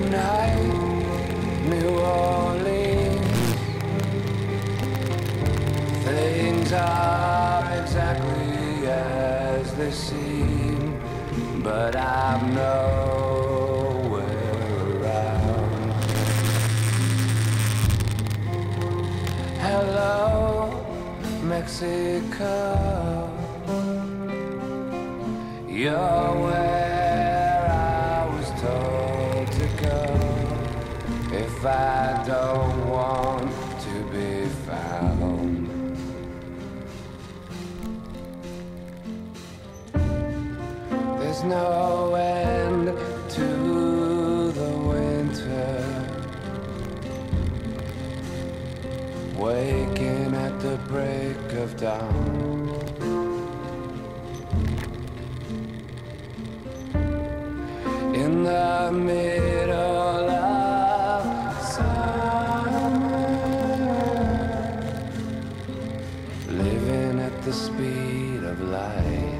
night, New Orleans. Things are exactly as they seem, but I'm nowhere around. Hello, Mexico. You're where I was told to go if I don't want to be found. There's no end to the winter, waking at the break of dawn. In the middle of summer, living at the speed of light.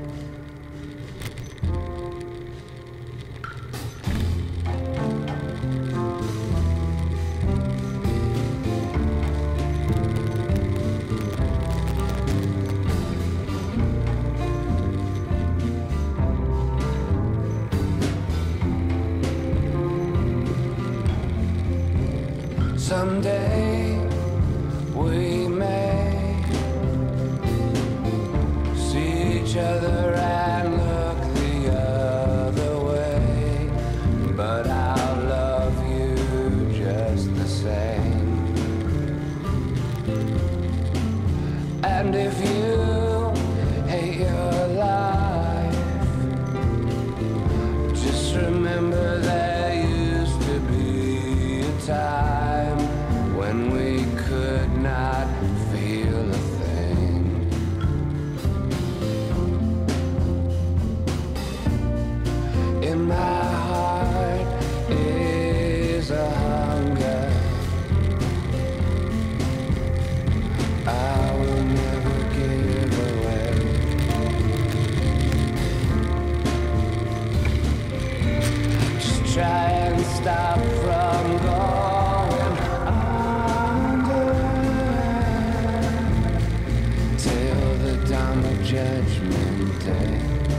Someday we may see each other and look the other way, but I'll love you just the same. And if you hate your life, just remember there used to be a time when we could not feel a thing. In my heart is a hunger I will never give away. Just try and stop from going till the dawn of Judgment Day.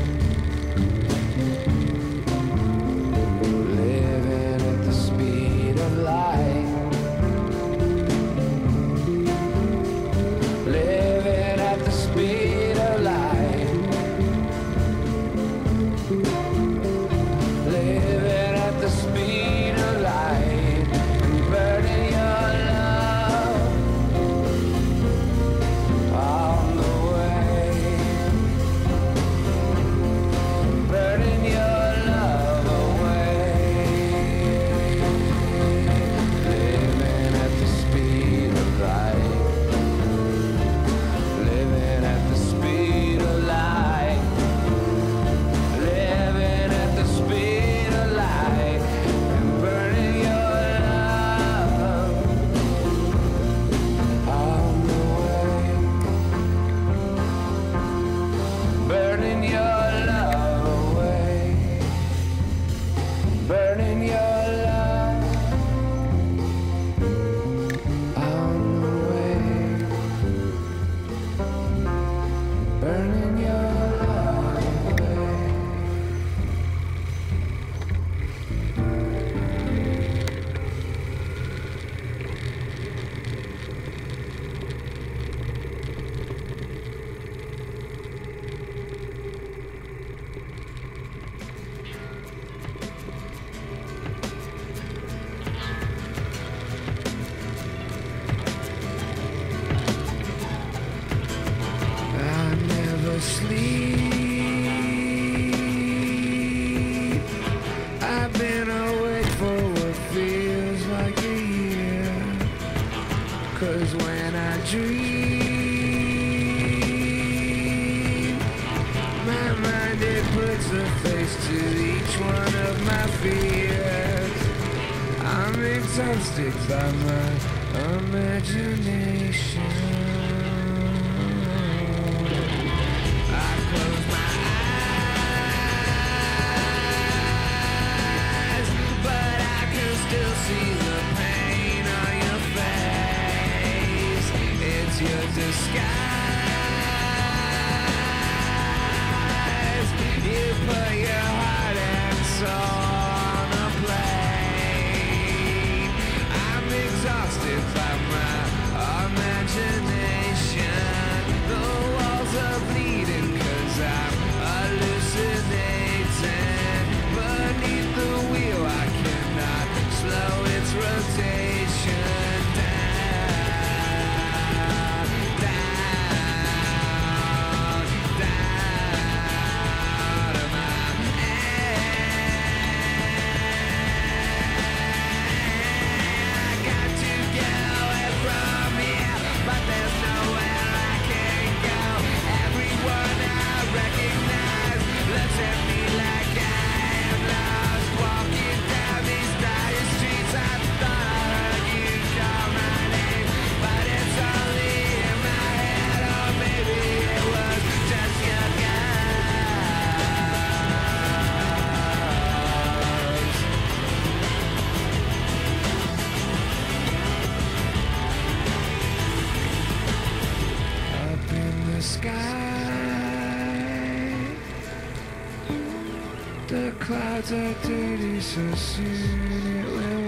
Living at the speed of light, living at the speed of light, living at the speed of light, and burning your love on the way, burning your love away, living at the speed of light, living at the speed of light, living at the speed of light, and burning your love on the way, burning your love away, burning your love on the way, burning your love away. I never sleep. I've been awake for what feels like a year. 'Cause when I dream, my mind it puts a face to each one of my fears. I'm exhausted by my imagination. I close my eyes, but I The clouds are dirty, so soon it will